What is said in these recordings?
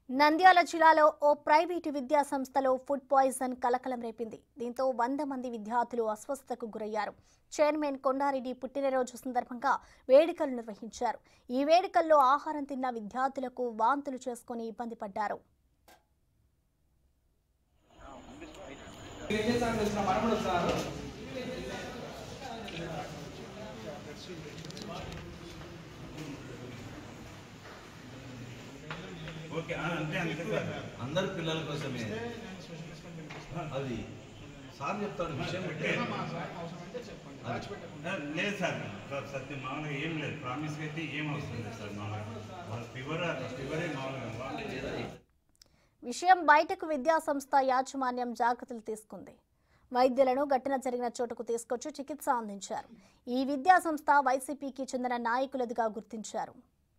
నంద్యాల జిల్లాలో ఓ ప్రైవేటు విద్యా సంస్థలో ఫుడ్ పాయిజన్ కలకలం రేపింది. దీంతో 100 మంది విద్యార్థులు అస్వస్థతకు గురయ్యారు. చైర్మన్ కొండారెడ్డి పుట్టినరోజు సందర్భంగా వేడుకలు నిర్వహించారు. ఈ వేడుకల్లో ఆహారం తిన్న విద్యార్థులకు వాంతులు చేసుకుని ఇబ్బంది పడ్డారు. ఓకే అంతే అంతే సార్ అందరి పిల్లల కోసమే అది సార్ చెప్తాడు విషయం లేదు సార్ సత్యం మామూలుగా ఏం లేదు ప్రామిస్ అయితే ఏం అవసరం లేదు సార్ మామూలుగా ఫీవరే మామూలుగా విషయం బయటకు విద్యా సంస్థ యాజమాన్యం జాగ్రత్తలు తీసుకుంది. వైద్యులను ఘటన జరిగిన చోటుకు తీసుకొచ్చి చికిత్స అందించారు. ఈ విద్యా సంస్థ వైసీపీకి చెందిన నాయకులదిగా గుర్తించారు.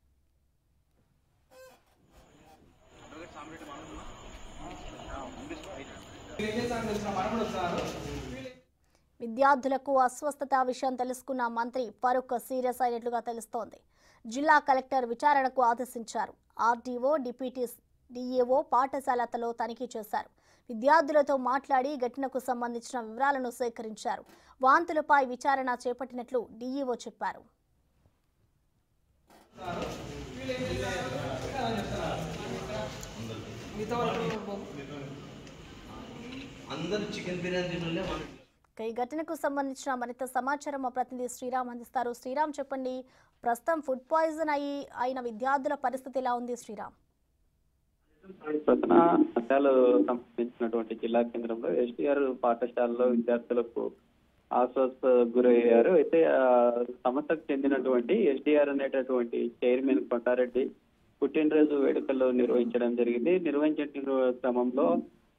విద్యార్థులకు అస్వస్థత విషయం తెలుసుకున్న మంత్రి ఫరూక్ సీరియస్ అయినట్లుగా తెలుస్తోంది. జిల్లా కలెక్టర్ విచారణకు ఆదేశించారు. ఆర్డీఓ, డిప్యూటీ డీఏఓ పాఠశాలతో తనిఖీ చేశారు. విద్యార్థులతో మాట్లాడి ఘటనకు సంబంధించిన వివరాలను సేకరించారు. వాంతులపై విచారణ చేపట్టినట్లు డీఈఓ చెప్పారు. ఈ ఘటనకు సంబంధించిన మరింత సమాచారం మా ప్రతినిధి శ్రీరామ్ అందిస్తారు. శ్రీరామ్, చెప్పండి, ప్రస్తుతం ఫుడ్ పాయిజన్ అయిన విద్యార్థుల పరిస్థితి ఎలా ఉంది? శ్రీరామ్, నంద్యాల సంబంధించినటువంటి జిల్లా కేంద్రంలో ఎస్టీఆర్ పాఠశాలలో విద్యార్థులకు అస్వస్థ గురయ్యారు. అయితే సంస్థకు చెందినటువంటి ఎస్టీఆర్ అనేటటువంటి చైర్మన్ కొండారెడ్డి పుట్టినరోజు వేడుకల్లో నిర్వహించడం జరిగింది. నిర్వహించిన క్రమంలో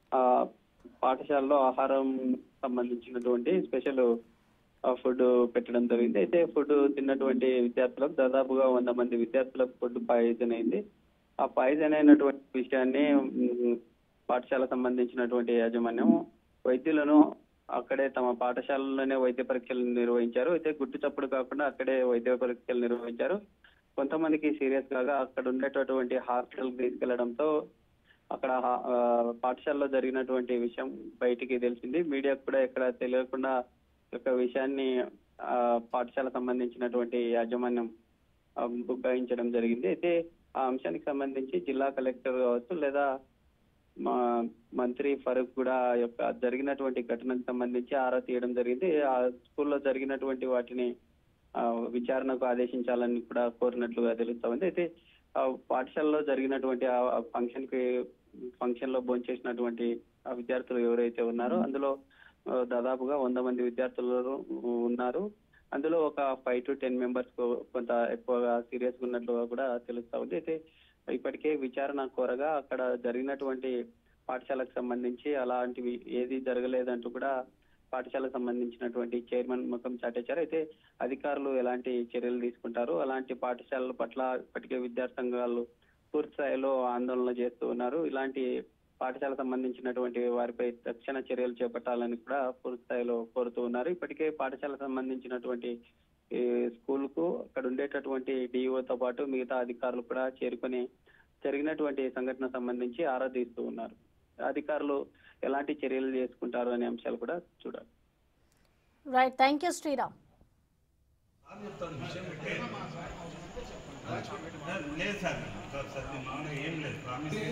పాఠశాలలో ఆహారం సంబంధించినటువంటి స్పెషల్ ఫుడ్ పెట్టడం జరిగింది. అయితే ఫుడ్ తిన్నటువంటి విద్యార్థులకు దాదాపుగా 100 మంది విద్యార్థులకు ఫుడ్ పాయిజన్ అయింది. ఆ పాయిజన్ అయినటువంటి విషయాన్ని పాఠశాల సంబంధించినటువంటి యాజమాన్యం వైద్యులను అక్కడే తమ పాఠశాలలోనే వైద్య పరీక్షలు నిర్వహించారు. అయితే గుట్టు చప్పుడు కాకుండా అక్కడే వైద్య పరీక్షలు నిర్వహించారు. కొంతమందికి సీరియస్ కాగా అక్కడ ఉండేటటువంటి హాస్పిటల్ తీసుకెళ్లడంతో అక్కడ పాఠశాలలో జరిగినటువంటి విషయం బయటికి తెలిసింది. మీడియాకు కూడా ఎక్కడ తెలియకుండా యొక్క విషయాన్ని పాఠశాల సంబంధించినటువంటి యాజమాన్యం బుకాయించడం జరిగింది. అయితే ఆ అంశానికి సంబంధించి జిల్లా కలెక్టర్ కావచ్చు లేదా మా మంత్రి ఫరూక్ కూడా యొక్క జరిగినటువంటి ఘటనకు సంబంధించి ఆరా తీయడం జరిగింది. ఆ స్కూల్లో జరిగినటువంటి వాటిని విచారణకు ఆదేశించాలని కూడా కోరినట్లుగా తెలుస్తా ఉంది. అయితే పాఠశాలలో జరిగినటువంటి ఆ ఫంక్షన్ లో భోంచేసినటువంటి ఆ విద్యార్థులు ఎవరైతే ఉన్నారో అందులో దాదాపుగా 100 మంది విద్యార్థులు ఉన్నారు. అందులో ఒక 5 to 10 మెంబర్స్ కొంత ఎక్కువగా సీరియస్ గా ఉన్నట్లుగా కూడా తెలుస్తా ఉంది. అయితే ఇప్పటికే విచారణ కోరగా అక్కడ జరిగినటువంటి పాఠశాలకు సంబంధించి అలాంటివి ఏది జరగలేదంటూ కూడా పాఠశాలకు సంబంధించినటువంటి చైర్మన్ ముఖం చాటేశారు. అయితే అధికారులు ఎలాంటి చర్యలు తీసుకుంటారు, అలాంటి పాఠశాలల పట్ల ఇప్పటికే విద్యార్థి సంఘాలు పూర్తి స్థాయిలో ఆందోళన చేస్తూ ఉన్నారు. ఇలాంటి పాఠశాల సంబంధించినటువంటి వారిపై తక్షణ చర్యలు చేపట్టాలని కూడా పూర్తి స్థాయిలో కోరుతూ ఉన్నారు. ఇప్పటికే పాఠశాల సంబంధించినటువంటి స్కూల్ కు అక్కడ ఉండేటటువంటి డిఓతో పాటు మిగతా అధికారులు కూడా చేరుకొని జరిగినటువంటి సంఘటన సంబంధించి ఆరా తీస్తూ ఉన్నారు. అధికారులు ఎలాంటి చర్యలు చేసుకుంటారు అనే అంశాలు కూడా చూడాలి. Right, thank you Sriram. లేదు సార్ సత్యం మామూలుగా ఏం లేదు ప్రామిస్